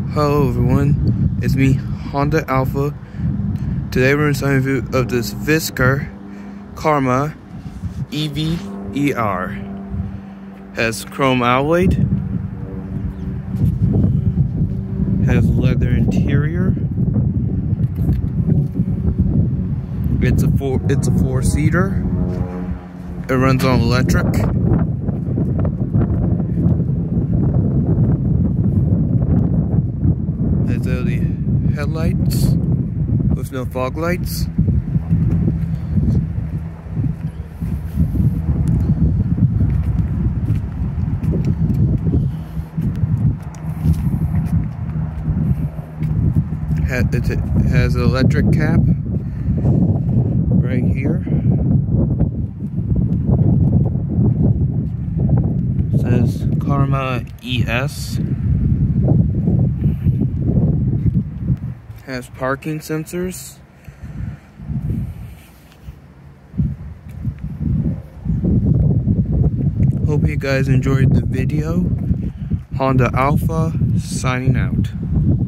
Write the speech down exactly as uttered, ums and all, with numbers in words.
Hello everyone, it's me, Honda Alpha. Today we're inside a review of this Fisker Karma E V E S. Has chrome alloy, has leather interior. It's a four it's a four seater. It runs on electric. Has L E D headlights with no fog lights. It has an electric cap right here. It says Karma E S. Has parking sensors. Hope you guys enjoyed the video. Honda Alpha signing out.